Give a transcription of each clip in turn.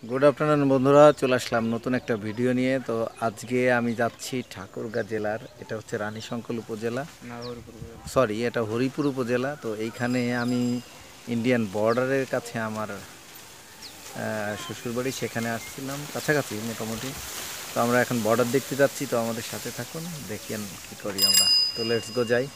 Good afternoon বন্ধুরা, চলে আসলাম নতুন একটা ভিডিও নিয়ে। তো আজকে আমি যাচ্ছি ঠাকুরগাঁ জেলার, এটা হচ্ছে রানীশংকল উপজেলা, সরি এটা হরিপুর উপজেলা। তো এইখানে আমি ইন্ডিয়ান বর্ডারের কাছে আমার শ্বশুরবাড়ি, সেখানে আসছিলাম, কাছাকাছি মোটামুটি। তো আমরা এখন বর্ডার দেখতে যাচ্ছি, তো আমাদের সাথে থাকুন, দেখেন কী করি আমরা। তো লেটস গো যাই।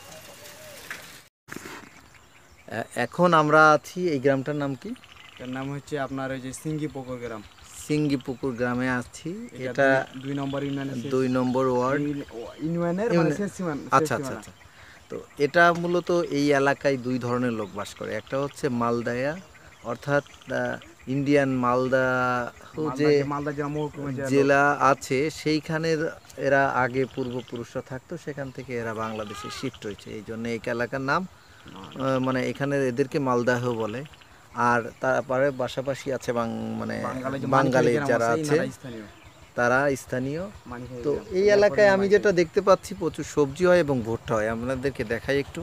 এখন আমরা আছি, এই গ্রামটার নাম কি? এর নাম হচ্ছে আপনার ওই যে সিঙ্গিপুকুর গ্রাম। সিঙ্গিপুকুর গ্রামে আছি। এটা 2 নম্বর ইউনিয়নের 2 নম্বর ওয়ার্ড ইউনিয়নের মানে শেষ সীমানা। আচ্ছা আচ্ছা আচ্ছা। তো এটা মূলত এই এলাকায় দুই ধরনের লোক বাস করে। একটা হচ্ছে মালদায়া, অর্থাৎ ইন্ডিয়ান মালদা যে মালদা জেলা আছে, সেইখানের এরা আগে পূর্বপুরুষরা থাকতো, সেখান থেকে এরা বাংলাদেশে শিফট হয়েছে, এই জন্য এই এলাকার নাম মানে এখানে এদেরকে মালদাহ বলে। আর তারপরে পাশাপাশি আছে মানে বাঙালি যারা আছে তারা স্থানীয়। তো এই এলাকায় আমি যেটা দেখতে পাচ্ছি, প্রচুর সবজি হয় এবং ভুট্টা হয়। আপনাদেরকে দেখাই একটু।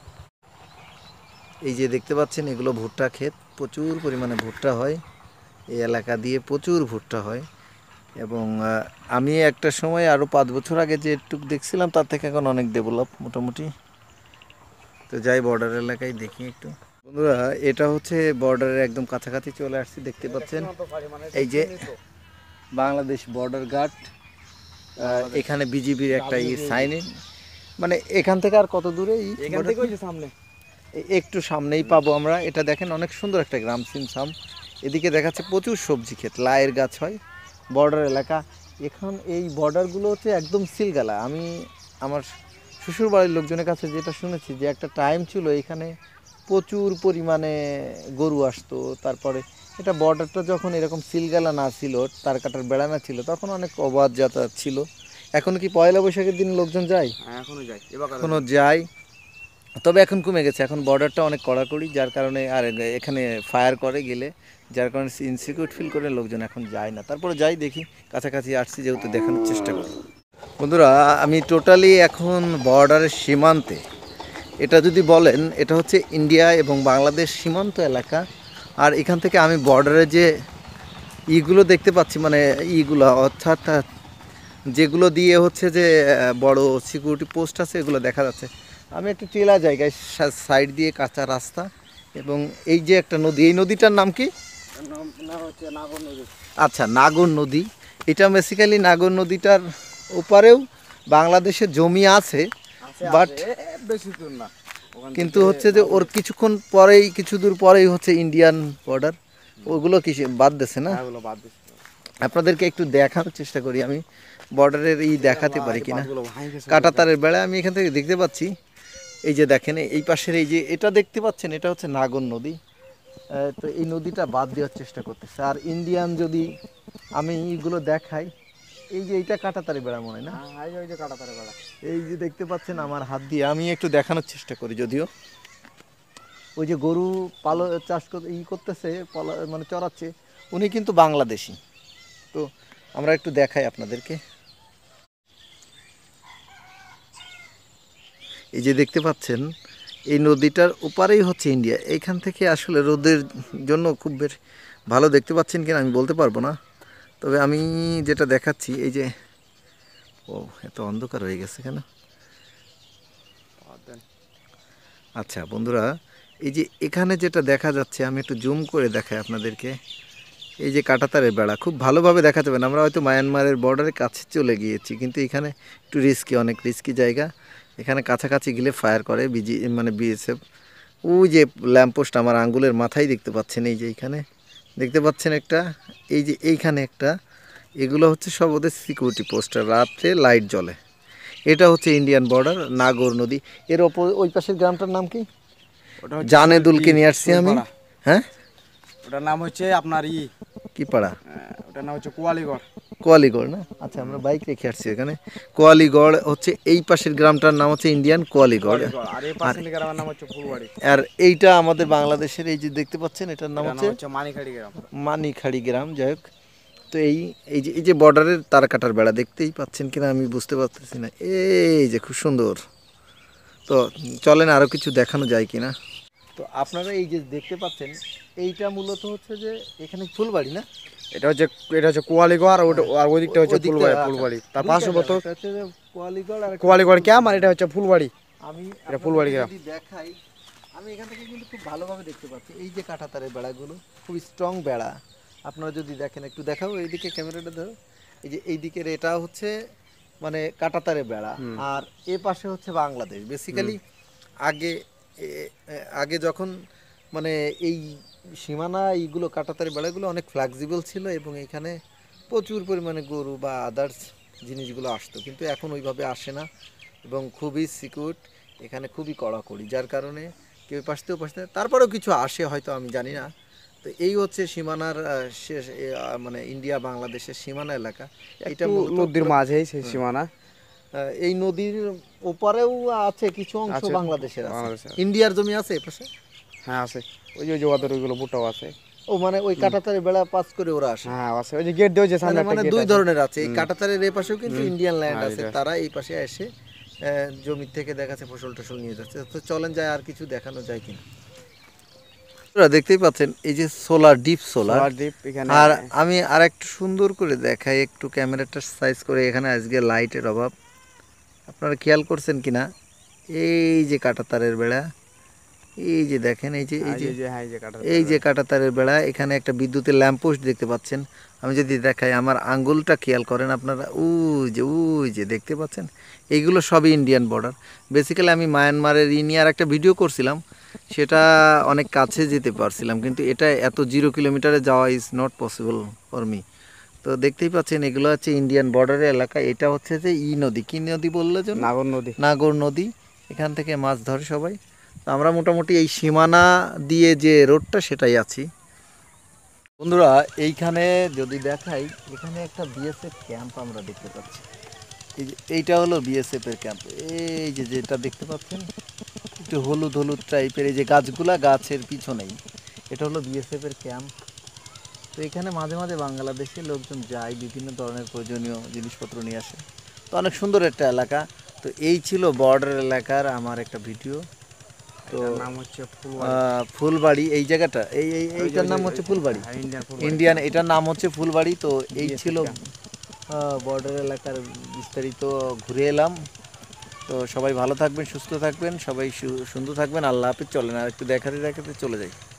এই যে দেখতে পাচ্ছেন, এগুলো ভুট্টা ক্ষেত, প্রচুর পরিমাণে ভুট্টা হয় এই এলাকা দিয়ে, প্রচুর ভুট্টা হয়। এবং আমি একটা সময় আরও 5 বছর আগে যে একটু দেখছিলাম, তার থেকে এখন অনেক ডেভেলপ মোটামুটি। তো যাই বর্ডার এলাকায় দেখি একটু। বন্ধুরা, এটা হচ্ছে বর্ডারের একদম কাছাকাছি চলে আসছি, দেখতে পাচ্ছেন এই যে বাংলাদেশ বর্ডার গার্ড। এখানে বিজিবির একটা সাইন, মানে এখান থেকে আর কত দূরে? সামনে, একটু সামনেই পাবো আমরা। এটা দেখেন, অনেক সুন্দর একটা গ্রাম সিমসাম। এদিকে দেখাচ্ছে প্রচুর সবজি ক্ষেত, লায়ের গাছ হয়, বর্ডার এলাকা। এখন এই বর্ডারগুলো হচ্ছে একদম সিলগালা। আমি আমার শ্বশুর বাড়ির লোকজনের কাছে যেটা শুনেছি, যে একটা টাইম ছিল এখানে প্রচুর পরিমাণে গরু আসতো। তারপরে এটা বর্ডারটা যখন এরকম সিলগালা না ছিল, তার কাটার বেড়া না ছিল, তখন অনেক অবাধ যাতায়াত ছিল। এখন কি পয়লা বৈশাখের দিন লোকজন যায়? এখনো যায়, তবে এখন কমে গেছে। এখন বর্ডারটা অনেক কড়াকড়ি, যার কারণে আর এখানে ফায়ার করে গেলে, যার কারণে ইনসিকিউর ফিল করে লোকজন এখন যায় না। তারপরে যাই, দেখি, কাছাকাছি আসছি যেহেতু, দেখানোর চেষ্টা করি। বন্ধুরা, আমি টোটালি এখন বর্ডারের সীমান্তে। এটা যদি বলেন, এটা হচ্ছে ইন্ডিয়া এবং বাংলাদেশ সীমান্ত এলাকা। আর এখান থেকে আমি বর্ডারে যে ইগুলো দেখতে পাচ্ছি, মানে ইগুলো অর্থাৎ যেগুলো দিয়ে হচ্ছে যে বড় সিকিউরিটি পোস্ট আছে, এগুলো দেখা যাচ্ছে। আমি একটা টেলা জায়গায়, সাইড দিয়ে কাঁচা রাস্তা, এবং এই যে একটা নদী, এই নদীটার নাম কি? আচ্ছা, নাগর নদী। এটা বেসিক্যালি নাগর নদীটার ওপারেও বাংলাদেশের জমি আছে, বাট বেশি দূর না। কিন্তু হচ্ছে যে ওর কিছুক্ষণ পরেই, কিছু দূর পরেই হচ্ছে ইন্ডিয়ান বর্ডার। ওগুলো কিছু বাদ দিচ্ছে না। আপনাদেরকে একটু দেখানোর চেষ্টা করি আমি, বর্ডারের এই দেখাতে পারি কিনা। কাঁটাতারের বেড়া আমি এখান থেকে দেখতে পাচ্ছি। এই যে দেখেন, এই পাশের এই যে এটা দেখতে পাচ্ছেন, এটা হচ্ছে নাগর নদী। তো এই নদীটা বাদ দেওয়ার চেষ্টা করতেছে। আর ইন্ডিয়ান যদি আমি এইগুলো দেখাই, এই যে এইটা কাঁটাতারের বেড়া মনে হয় না? ওই যে কাঁটাতারের বেড়া, এই যে দেখতে পাচ্ছেন আমার হাত দিয়ে, আমি একটু দেখানোর চেষ্টা করি। যদিও ওই যে গরু চাষ করতেছে, মানে চড়াচ্ছে, উনি কিন্তু বাংলাদেশি। তো আমরা একটু দেখাই আপনাদেরকে। এই যে দেখতে পাচ্ছেন, এই নদীটার ওপারেই হচ্ছে ইন্ডিয়া। এইখান থেকে আসলে রোদের জন্য খুব বেশ ভালো দেখতে পাচ্ছেন কিনা আমি বলতে পারবো না, তবে আমি যেটা দেখাচ্ছি, এই যে ও এত অন্ধকার হয়ে গেছে কেন? আচ্ছা বন্ধুরা, এই যে এখানে যেটা দেখা যাচ্ছে, আমি একটু জুম করে দেখাই আপনাদেরকে। এই যে কাঁটাতারের বেড়া খুব ভালোভাবে দেখা যাবে না। আমরা হয়তো মায়ানমারের বর্ডারের কাছে চলে গিয়েছি, কিন্তু এখানে একটু রিস্কি, অনেক রিস্কি জায়গা। এখানে কাছাকাছি গেলে ফায়ার করে মানে বিএসএফ। ওই যে ল্যাম্পপোস্ট আমার আঙ্গুলের মাথায় দেখতে পাচ্ছেন, এই যে এইখানে দেখতে পাচ্ছেন একটা, এই যে এইখানে একটা, এগুলো হচ্ছে সব ওদের সিকিউরিটি পোস্টার, রাত্রে লাইট জ্বলে। এটা হচ্ছে ইন্ডিয়ান বর্ডার, নাগর নদী। এর ওপর ওই পাশের গ্রামটার নাম কি? জানেদুলকে নিয়ে আসছি আমি। হ্যাঁ, ওটার নাম হচ্ছে আপনার কি পাড়া? ওটার নাম হচ্ছে কোয়ালিগড়। কোয়ালিগড় না? আচ্ছা, আমরা বাইক রেখে আসছি এখানে। কোয়ালিগড় হচ্ছে এই পাশের গ্রামটার নাম হচ্ছে ইন্ডিয়ান কোয়ালিগড়। আর এই পাশের গ্রামের নাম হচ্ছে ফুলবাড়ি। আর এইটা আমাদের বাংলাদেশের, এই যে দেখতে পাচ্ছেন, এটার নাম হচ্ছে মানিখাড়ি গ্রাম। মানিখাড়ি গ্রাম। যাই হোক, তো এই যে বর্ডারের তার কাটার বেড়া দেখতেই পাচ্ছেন কিনা আমি বুঝতে পারতেছি না। এই যে খুব সুন্দর। তো চলেন আরও কিছু দেখানো যায় কিনা। তো আপনারা এই যে দেখতে পাচ্ছেন এইটা মূলত হচ্ছে যে এখানে ফুলবাড়ি না? এটা হচ্ছে কোয়ালিগড় আর আর ওই দিকটা হচ্ছে ওই দিকটা ফুলবাড়ি আচ্ছা, ফুলবাড়ি তার দুইটা পাশে গ্রাম, তো একটা হচ্ছে যে কোয়ালিগড় আর একটা হচ্ছে কোয়ালিগড় ক্যাম্প আর ফুলবাড়ি। এটা হচ্ছে ফুলবাড়ি। আমি এটা আপনাদেরকে ফুলবাড়ি গ্রাম। যদি দেখাই, আমি এখান থেকে কিন্তু খুব ভালোভাবে দেখতে পাচ্ছি এই যে কাঁটাতারের বেড়াগুলো খুব স্ট্রং বেড়া। আপনারা যদি দেখেন একটু দেখাও এইদিকে ক্যামেরাটা ধরো, এই যে এই দিকের এটা হচ্ছে মানে কাঁটাতারের বেড়া, আর এ পাশে হচ্ছে বাংলাদেশ বেসিক্যালি। আগে আগে যখন মানে এই সীমানা এইগুলো কাঁটাতারের বেড়াগুলো অনেক ফ্লেক্সিবল ছিল এবং এখানে প্রচুর পরিমাণে গরু বা আদার্স জিনিসগুলো আসতো, কিন্তু এখন ওইভাবে আসে না এবং খুবই সিকিউর, এখানে খুবই কড়াকড়ি, যার কারণে কেউ পাশতেও পাশতে, তারপরেও কিছু আসে হয়তো আমি জানি না। তো এই হচ্ছে সীমানার শেষ মানে ইন্ডিয়া বাংলাদেশের সীমানা এলাকা। এটা একটু মূলত নদীর মাঝেই সেই সীমানা এই নদীর ওপারেও আছে কিছু অংশ আছে, বাংলাদেশের আছে। বাংলাদেশে। ইন্ডিয়ার জমি আছে এ পাশে। হ্যাঁ আছে, ওই যে ওদের ওইগুলো ভুট্টাও আছে। ও মানে ওই কাঁটাতারের বেড়া পাস করে ওরা আসে। হ্যাঁ আছে, ওই যে গেট দিয়ে যে সামনে তাহলে একটা মানে গেট দুই আছে। ধরনের আছে, এই কাঁটাতারের এ পাশেও কিন্তু ইন্ডিয়ান ল্যান্ড হ্যাঁ, আছে, এটা। তারা এই পাশে এসে জমি থেকে দেখাচ্ছে ফসল টসল নিয়ে যাচ্ছে। তো চলেন যায় আর কিছু দেখানো যায় কিনা। আপনারা দেখতেই পাচ্ছেন এই যে সোলার, ডিপ সোলার। সোলার দ্বীপ এখানে। আর আমি আর একটু সুন্দর করে দেখাই, একটু ক্যামেরাটা সাইজ করে, এখানে আজকে লাইটের অভাব, আপনারা খেয়াল করছেন কিনা, এই যে কাঁটাতারের বেড়া, এই যে দেখেন এই যে এই যে হ্যাঁ এই যে কাটা এই যে কাঁটাতারের বেড়া, এখানে একটা বিদ্যুতের ল্যাম্পপোস্ট দেখতে পাচ্ছেন। আমি যদি দেখাই, আমার আঙ্গুলটা খেয়াল করেন আপনারা, ওই যে দেখতে পাচ্ছেন, এইগুলো সবই ইন্ডিয়ান বর্ডার। বেসিক্যালি আমি মায়ানমারের নিয়ে আর একটা ভিডিও করছিলাম, সেটা অনেক কাছে যেতে পারছিলাম, কিন্তু এটা এত 0 কিলোমিটারে যাওয়া is not possible for me. তো দেখতেই পাচ্ছেন এগুলো হচ্ছে ইন্ডিয়ান বর্ডারের এলাকা। এটা হচ্ছে যে নদী, কী নদী বললে যেন? নাগর নদী। নাগর নদী। এখান থেকে মাছ ধরে সবাই। তো আমরা মোটামুটি এই সীমানা দিয়ে যে রোডটা সেটাই আছি। বন্ধুরা এইখানে যদি দেখাই, এখানে একটা বিএসএফ ক্যাম্প আমরা দেখতে পাচ্ছি। এই যে এইটা হলো বিএসএফ এর ক্যাম্প। এই যে যেটা দেখতে পাচ্ছেন একটু হলুদ হলুদ টাইপের, এই যে গাছগুলা, গাছের পিছনেই এটা হলো বিএসএফ এর ক্যাম্প। তো এখানে মাঝে মাঝে বাংলাদেশের লোকজন যায়, বিভিন্ন ধরনের প্রয়োজনীয় জিনিসপত্র নিয়ে আসে। তো অনেক সুন্দর একটা এলাকা। তো এই ছিল বর্ডার এলাকার আমার একটা ভিডিও। তো নাম হচ্ছে ফুলবাড়ি এই জায়গাটা, এইটার নাম হচ্ছে ফুলবাড়ি, ইন্ডিয়ান, এটার নাম হচ্ছে ফুলবাড়ি। তো এই ছিল বর্ডার এলাকার বিস্তারিত, ঘুরে এলাম। তো সবাই ভালো থাকবেন, সুস্থ থাকবেন, সবাই সুন্দর থাকবেন। আল্লাহ হাফেজ। চলেন আর একটু দেখাতে দেখাতে চলে যাই।